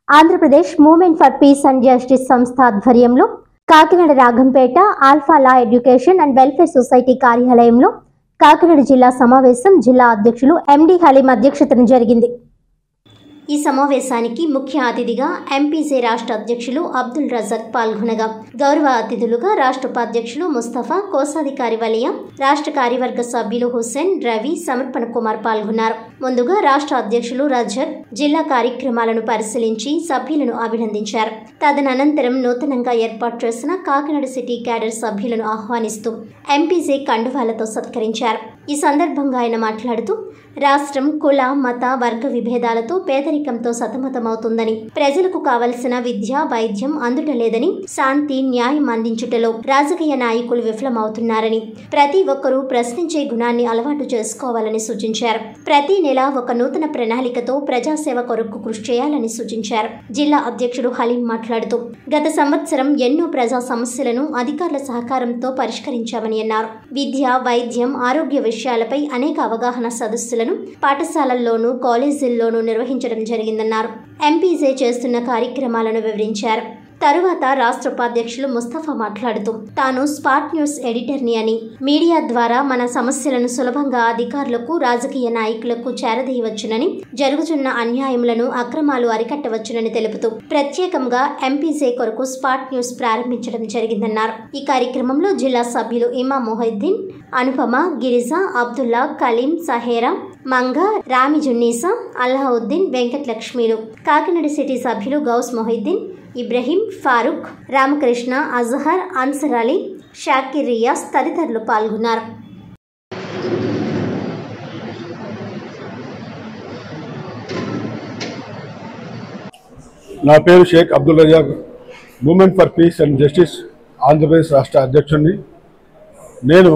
Andhra Pradesh movement for peace and justice సంస్థ ఆధ్వర్యంలో Kakinada Ragampeta alpha law education and welfare society కార్యాలయంలో కాకినాడ జిల్లా సమావేశం జిల్లా అధ్యక్షులు ఎండి హలీం అధ్యక్షతన జరిగింది. ఈ సమావేశానికి ముఖ్య అతిథిగా ఎంపీసీ రాష్ట్ర అధ్యక్షులు అబ్దుల్ రజాక్ పాల్గొనగా గౌరవ అతిథులుగా రాష్ట్ర ఉపాధ్యక్షులు ముస్తఫా, కోశాధికారి వలియా, రాష్ట్ర కార్యవర్గ సభ్యులు హుస్సేన్, రవి, సమర్పణ కుమార్ పాల్గొన్నారు. ముందుగా రాష్ట్ర అధ్యక్షులు రజాక్ జిల్లా కార్యక్రమాలను పరిశీలించి సభ్యులను అభినందించారు. తదనంతరం నూతనంగా ఏర్పాటు చేసిన కాకినాడ సిటీ క్యాడర్ సభ్యులను ఆహ్వానిస్తూ ఎంపీసీ కండువాలతో సత్కరించారు. ఈ సందర్భంగా ఆయన మాట్లాడుతూ రాష్ట్రం కుల, మత, వర్గ విభేదాలతో పేదరికంతో సతమతమవుతుందని, ప్రజలకు కావలసిన విద్య, వైద్యం అందుటలేదని, శాంతి, న్యాయం అందించుటలో రాజకీయ నాయకులు విఫలమవుతున్నారని, ప్రతి ఒక్కరూ ప్రశ్నించే గుణాన్ని అలవాటు చేసుకోవాలని సూచించారు. ప్రతి నెల ఒక నూతన ప్రణాళికతో ప్రజాసేవ కొరకు కృషి చేయాలని సూచించారు. జిల్లా అధ్యక్షుడు హలీం మాట్లాడుతూ గత సంవత్సరం ఎన్నో ప్రజా సమస్యలను అధికారుల సహకారంతో పరిష్కరించామని అన్నారు. విద్య, వైద్యం, ఆరోగ్య విషయాలపై అనేక అవగాహన సదస్సులను పాఠశాలల్లోనూ, కాలేజీల్లోనూ నిర్వహించడం జరిగిందన్నారు. ఎంపీసీ చేస్తున్న కార్యక్రమాలను వివరించారు. తరువాత రాష్ట్ర ఉపాధ్యక్షులు ముస్తఫా మాట్లాడుతూ తాను స్పాట్ న్యూస్ ఎడిటర్ని అని, మీడియా ద్వారా మన సమస్యలను సులభంగా అధికారులకు, రాజకీయ నాయకులకు చేరదీయవచ్చునని, జరుగుతున్న అన్యాయములను, అక్రమాలు అరికట్టవచ్చునని తెలుపుతూ ప్రత్యేకంగా ఎంపీసీ కొరకు స్పాట్ న్యూస్ ప్రారంభించడం జరిగిందన్నారు. ఈ కార్యక్రమంలో జిల్లా సభ్యులు ఇమాం మొహిద్దీన్, అనుపమ, గిరిజ, అబ్దుల్లా, కలీం, సహేరా, మంగ, రామి జున్నీసా, అల్లావుద్దీన్, వెంకటలక్ష్మిలు, కాకినాడ సిటీ సభ్యులు గౌస్ మొహిద్దీన్, ఇబ్రహీం, ఫారూక్, రామకృష్ణ, అజహర్, అన్సర్ అలీ, షాకిర్, రియాజ్ తదితరులు పాల్గొన్నారు. నా పేరు Sheikh Abdul Razak, movement for peace and justice Andhra Pradesh రాష్ట్ర అధ్యక్షుడిని. నేను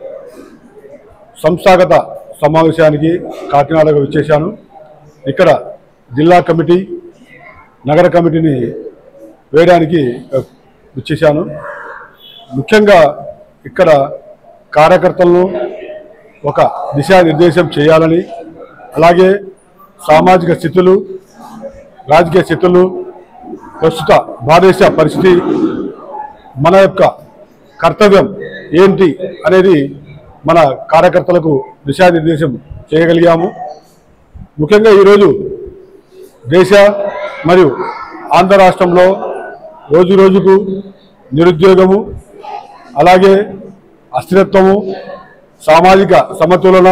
సంస్థాగత సమావేశానికి కాకినాడకు వచ్చేశాను. ఇక్కడ జిల్లా కమిటీ, నగర కమిటీని వేయడానికి వచ్చేశాను. ముఖ్యంగా ఇక్కడ కార్యకర్తలను ఒక దిశానిర్దేశం చేయాలని, అలాగే సామాజిక స్థితులు, రాజకీయ స్థితులు, ప్రస్తుత భారతదేశ పరిస్థితి, మన యొక్క కర్తవ్యం ఏంటి అనేది మన కార్యకర్తలకు దిశానిర్దేశం చేయగలిగాము. ముఖ్యంగా ఈరోజు దేశ మరియు ఆంధ్ర రాష్ట్రంలో రోజు రోజుకు నిరుద్యోగము, అలాగే అస్థిరత్వము, సామాజిక సమతులన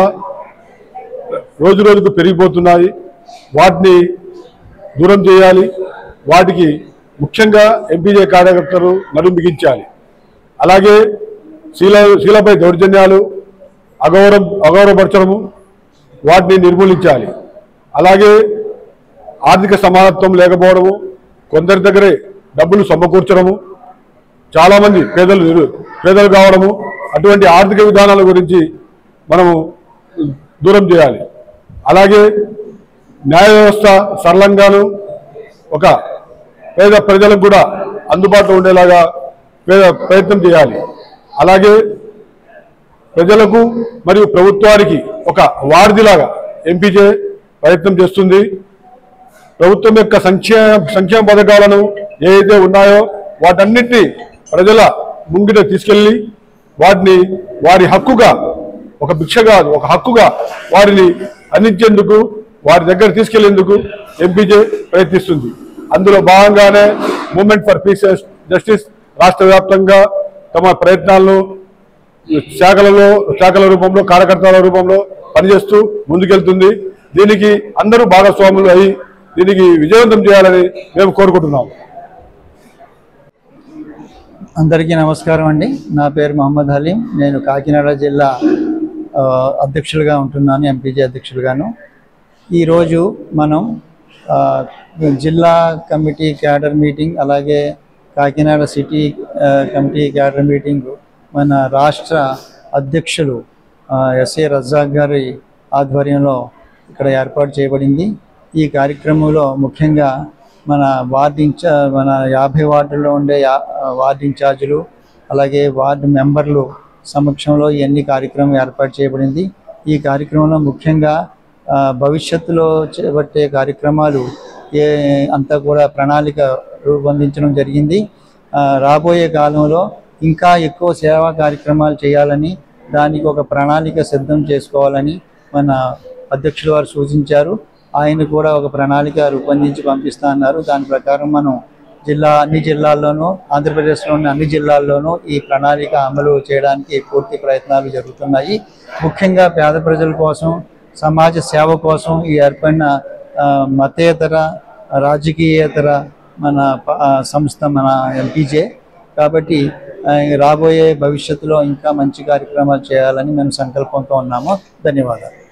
రోజు రోజుకు పెరిగిపోతున్నాయి. వాటిని దూరం చేయాలి. వాటికి ముఖ్యంగా ఎంపీజే కార్యకర్తలు నడుం బిగించాలి. అలాగే శీలపై దౌర్జన్యాలు, అగౌరవపరచడము, వాటిని నిర్మూలించాలి. అలాగే ఆర్థిక సమానత్వం లేకపోవడము, కొందరి దగ్గరే డబ్బులు సమకూర్చడము, చాలామంది పేదలు కావడము, అటువంటి ఆర్థిక విధానాల గురించి మనము దూరం చేయాలి. అలాగే న్యాయ వ్యవస్థ సరళంగాను ఒక పేద ప్రజలకు కూడా అందుబాటులో ఉండేలాగా ప్రయత్నం చేయాలి. అలాగే ప్రజలకు మరియు ప్రభుత్వానికి ఒక వారధిలాగా ఎంపీజే ప్రయత్నం చేస్తుంది. ప్రభుత్వం యొక్క సంక్షేమ పథకాలను ఏవైతే ఉన్నాయో వాటన్నిటినీ ప్రజల ముంగిట తీసుకెళ్లి వాటిని వారి హక్కుగా, ఒక భిక్షగా, ఒక హక్కుగా వారిని అందించేందుకు, వారి దగ్గర తీసుకెళ్లేందుకు ఎంపీజే ప్రయత్నిస్తుంది. అందులో భాగంగానే మూవ్మెంట్ ఫర్ పీస్ జస్టిస్ రాష్ట్ర వ్యాప్తంగా తమ ప్రయత్నాలను శాఖల రూపంలో, కార్యకర్తల రూపంలో పనిచేస్తూ ముందుకెళ్తుంది. దీనికి అందరూ భాగస్వాములు అయి దీనికి విజయవంతం చేయాలని మేము కోరుకుంటున్నాం. అందరికీ నమస్కారం అండి. నా పేరు మహమ్మద్ హలీం. నేను కాకినాడ జిల్లా అధ్యక్షులుగా ఉంటున్నాను, ఎంపీజీ అధ్యక్షులుగాను. ఈరోజు మనం జిల్లా కమిటీ క్యాడర్ మీటింగ్, అలాగే Kakinada city committee cadre meeting మన రాష్ట్ర అధ్యక్షులు ఎస్ఏ రజాక్ గారి ఆధ్వర్యంలో ఇక్కడ ఏర్పాటు చేయబడింది. ఈ కార్యక్రమంలో ముఖ్యంగా మన 50 వార్డుల్లో ఉండే వార్డు ఇన్ఛార్జీలు, అలాగే వార్డు మెంబర్లు సమక్షంలో ఇవన్నీ కార్యక్రమం ఏర్పాటు చేయబడింది. ఈ కార్యక్రమంలో ముఖ్యంగా భవిష్యత్తులో చేపట్టే కార్యక్రమాలు అంతా కూడా ప్రణాళిక రూపొందించడం జరిగింది. రాబోయే కాలంలో ఇంకా ఎక్కువ సేవా కార్యక్రమాలు చేయాలని, దానికి ఒక ప్రణాళిక సిద్ధం చేసుకోవాలని మన అధ్యక్షుల వారు సూచించారు. ఆయన కూడా ఒక ప్రణాళిక రూపొందించి పంపిస్తా అన్నారు. దాని ప్రకారం మనం అన్ని జిల్లాల్లోనూ, ఆంధ్రప్రదేశ్లోని అన్ని జిల్లాల్లోనూ ఈ ప్రణాళిక అమలు చేయడానికి పూర్తి ప్రయత్నాలు జరుగుతున్నాయి. ముఖ్యంగా పేద ప్రజల కోసం, సమాజ సేవ కోసం ఈ ఏర్పడిన మతేతర, రాజకీయేతర మన సంస్థ మన ఎంపీజే. కాబట్టి రాబోయే భవిష్యత్తులో ఇంకా మంచి కార్యక్రమాలు చేయాలని మేము సంకల్పంతో ఉన్నాము. ధన్యవాదాలు.